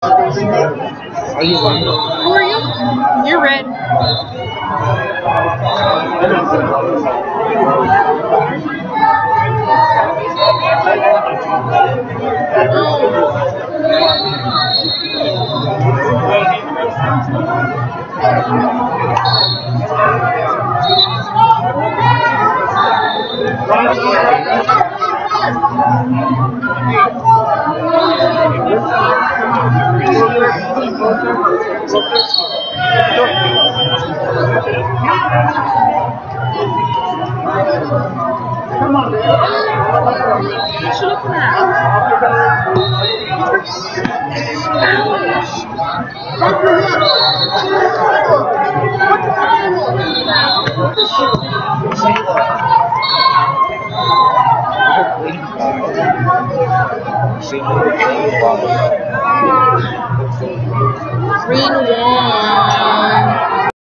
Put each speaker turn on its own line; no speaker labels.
Are you one?
Who are you? You're red.
Come on, man.
What you looking at? Green wall.